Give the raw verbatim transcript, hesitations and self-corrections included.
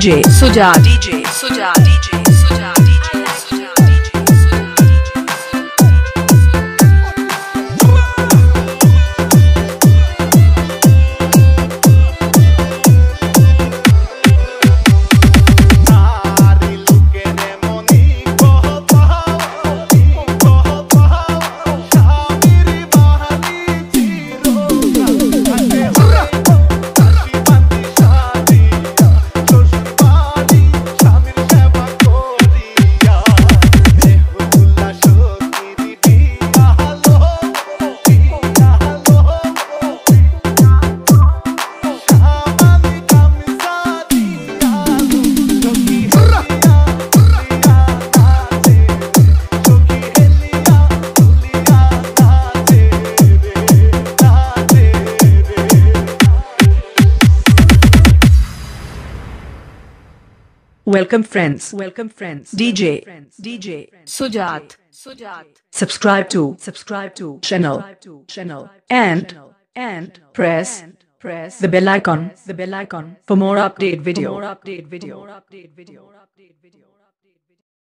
J Sujat, D J Sujat, D J Sujat, D J Sujat. Welcome friends, welcome friends. D J, D J Sujat, Sujat. Subscribe to, subscribe to channel, channel, and and press, press the bell icon, the bell icon for more update video, more update video, more update video, more update video.